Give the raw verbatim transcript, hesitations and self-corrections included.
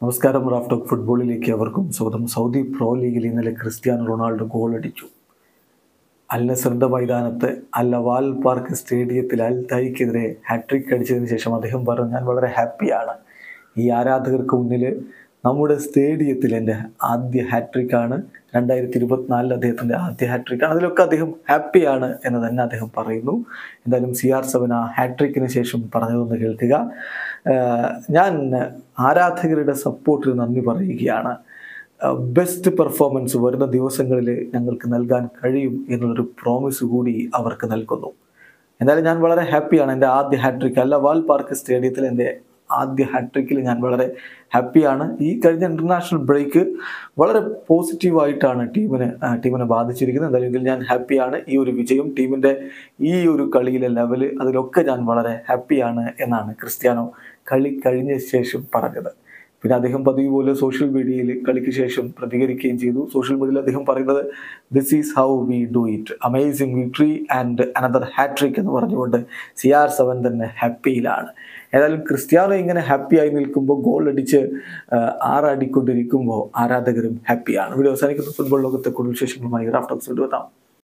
നമസ്കാരം. Raf talk ഫുട്ബോളിലേക്ക് അവർക്കും സ്വാഗതം. സൗദി പ്രോ ലീഗിൽ ഇന്നലെ ക്രിസ്ത്യാനോ റൊണാൾഡോ ഗോൾ അടിച്ചു. അൽ നസറിന്റെ മൈതാനത്ത് അൽ അവാൽ പാർക്ക് സ്റ്റേഡിയത്തിൽ അൽ തൈക്കെതിരെ ഹാട്രിക് അടിച്ചതിന് ശേഷം അദ്ദേഹം പറഞ്ഞു, ഞാൻ വളരെ ഹാപ്പിയാണ്. ഈ ആരാധകർക്ക് മുന്നിൽ നമ്മുടെ സ്റ്റേഡിയത്തിൽ എൻ്റെ ആദ്യ ഹാട്രിക്കാണ്. രണ്ടായിരത്തി ഇരുപത്തിനാലിൽ അദ്ദേഹത്തിൻ്റെ ആദ്യ ഹാട്രിക്കാണ്. അതിലൊക്കെ അദ്ദേഹം ഹാപ്പിയാണ് എന്ന് തന്നെ അദ്ദേഹം പറയുന്നു. എന്തായാലും സി ആർ സെവൻ ആ ഹാട്രിക്കിന് ശേഷം പറഞ്ഞതൊന്ന് കേൾക്കുക. ഞാൻ ആരാധകരുടെ സപ്പോർട്ടിന് നന്ദി പറയുകയാണ്. ബെസ്റ്റ് പെർഫോമൻസ് വരുന്ന ദിവസങ്ങളിൽ ഞങ്ങൾക്ക് നൽകാൻ കഴിയും എന്നുള്ളൊരു പ്രോമിസ് കൂടി അവർക്ക് നൽകുന്നു. എന്തായാലും ഞാൻ വളരെ ഹാപ്പിയാണ്. എൻ്റെ ആദ്യ ഹാട്രിക്ക് അൽ അവാൽ പാർക്ക് സ്റ്റേഡിയത്തിൽ എൻ്റെ ആദ്യ ഹാട്രിക്കിൽ ഞാൻ വളരെ ഹാപ്പിയാണ്. ഈ കഴിഞ്ഞ ഇൻ്റർനാഷണൽ ബ്രേക്ക് വളരെ പോസിറ്റീവായിട്ടാണ് ടീമിന് ടീമിനെ ബാധിച്ചിരിക്കുന്നത്. എന്തായാലും ഞാൻ ഹാപ്പിയാണ്. ഈ ഒരു വിജയം, ടീമിൻ്റെ ഈ ഒരു കളിയിലെ ലെവല്, അതിലൊക്കെ ഞാൻ വളരെ ഹാപ്പിയാണ് എന്നാണ് ക്രിസ്ത്യാനോ കളി കഴിഞ്ഞ ശേഷം പറഞ്ഞത്. പിന്നെ അദ്ദേഹം പതിവ് പോലെ സോഷ്യൽ മീഡിയയിൽ കളിക്ക് ശേഷം പ്രതികരിക്കുകയും ചെയ്തു. സോഷ്യൽ മീഡിയയിൽ അദ്ദേഹം പറയുന്നത്, this is how we do it, amazing victory and another hattrick എന്ന് പറഞ്ഞുകൊണ്ട് സി ആർ സെവൻ തന്നെ ഹാപ്പിയിലാണ്. ഏതായാലും ക്രിസ്ത്യാനോ ഇങ്ങനെ ഹാപ്പിയായി നിൽക്കുമ്പോൾ, ഗോൾ അടിച്ച് ആറാടിക്കൊണ്ടിരിക്കുമ്പോൾ ആരാധകരും ഹാപ്പിയാണ്. വീഡിയോ അവസാനിക്കുന്ന ഫുട്ബോൾ ലോകത്തെ കൂടുതൽ വിശേഷങ്ങളുമായി റാഫ് ടോക്സ് കൊണ്ടുവരാം.